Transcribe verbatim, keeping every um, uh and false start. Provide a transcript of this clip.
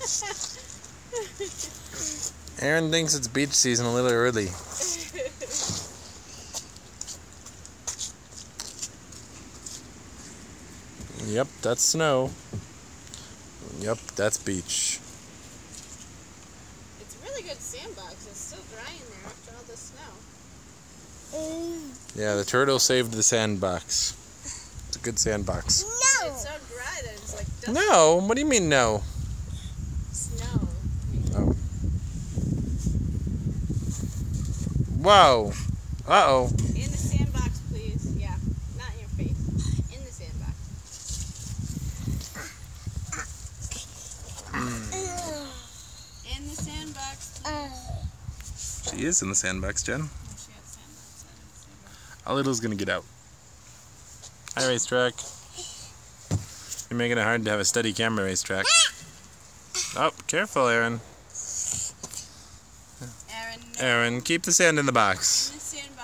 Aeryn thinks it's beach season a little early. Yep, that's snow. Yep, that's beach. It's a really good sandbox. It's still dry in there after all the snow. Yeah, the turtle saved the sandbox. It's a good sandbox. No! It's so dry that it's like dust. No! What do you mean no? Snow. Oh. Whoa! Uh-oh. In the sandbox, please. Yeah, not in your face. In the sandbox. In the sandbox, please. She is in the sandbox, Jen. Oh, she had sandbox. I didn't see her. Our little's gonna get out. Hi, racetrack. You're making it hard to have a steady camera, racetrack. Oh, careful, Aeryn. Aeryn, no. Aeryn, keep the sand in the box. In the sandbox.